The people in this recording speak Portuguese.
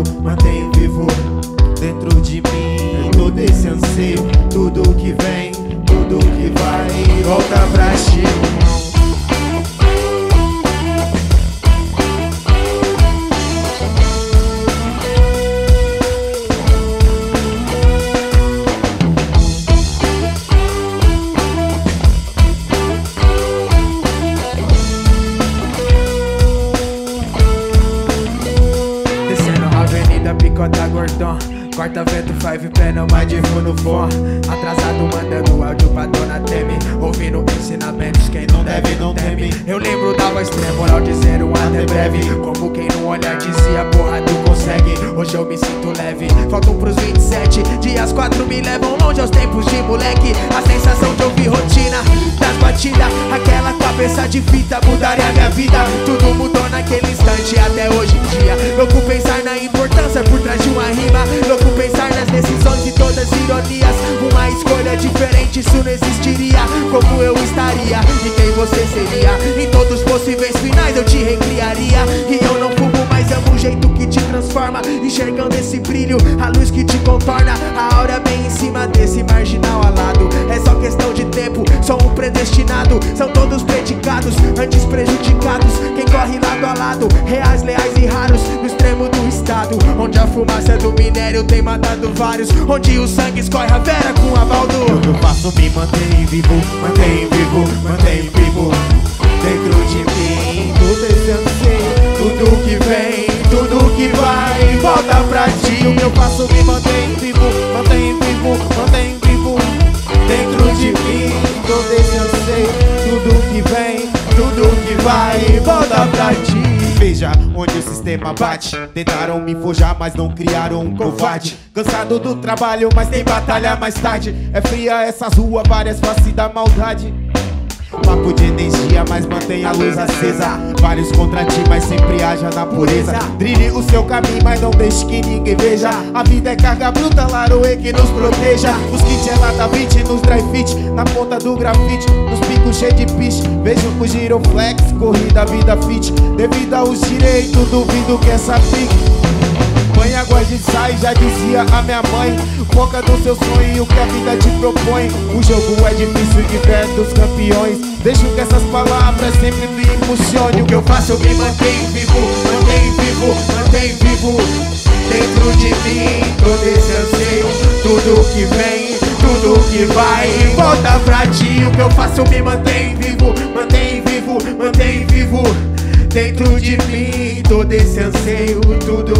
mantém vivo dentro de mim todo esse anseio. Tudo que vem, tudo que vai, volta pra ti. Picota gordão, corta vento, faz pé, não mais de no fone. Atrasado mandando áudio pra dona Temi, ouvindo ensinamentos, quem não deve não teme. Eu lembro da voz moral dizer um até breve, como quem não olha dizia porra tu consegue. Hoje eu me sinto leve, faltam pros 27 dias, 4 me levam longe aos tempos de moleque. A sensação de ouvir rotina das batidas, aquela cabeça de fita mudaria a minha vida. Tudo mudou naquele instante até hoje em dia. Louco pensar na importância por trás de uma rima, louco pensar nas decisões e todas as ironias. Uma escolha diferente, isso não existiria. Como eu estaria e quem você seria? Em todos os possíveis finais eu te recriaria. E eu não fumo, mas amo o jeito que te transforma, enxergando esse brilho, a luz que te contorna. A aura bem em cima desse marginal alado. É só questão de tempo, sou um predestinado. São todos predicados, antes prejudicados. Quem corre lado a lado, reais, leais e raros. No extremo do estado, onde a fumaça do minério tem matado vários, onde o sangue escorre a vera com a aval do... Tudo que eu faço me mantém vivo, mantém vivo, mantém vivo dentro de mim todo esse anseio. Tudo que vem, tudo que vai, volta pra ti. O que eu faço me mantém vivo, mantém vivo, mantém vivo dentro de mim todo esse anseio. Tudo que vem, tudo que vai, volta pra ti. Veja onde o sistema bate. Tentaram me forjar, mas não criaram um covarde. Cansado do trabalho, mas tem batalha mais tarde. É fria essas ruas, várias faces da maldade. Papo de energia, mas mantém a luz acesa. Vários contra ti, mas sempre haja na pureza. Trilhe o seu caminho, mas não deixe que ninguém veja. A vida é carga bruta, Laroe que nos proteja. Os kits é lata 20, nos dry fit, na ponta do grafite, nos picos cheios de piche. Vejo o giroflex, corrida, vida fit. Devido aos direitos, duvido que essa fique. Mãe, água de sai, já dizia a minha mãe. Foca no seu sonho e o que a vida te propõe. O jogo é difícil de ver dos campeões. Deixo que essas palavras sempre me emocionem. O que eu faço eu me mantém vivo, mantém vivo, mantém vivo dentro de mim todo esse anseio. Tudo que vem, tudo que vai, volta pra ti. O que eu faço eu me mantém vivo, mantém vivo, mantém vivo dentro de mim todo esse anseio. Tudo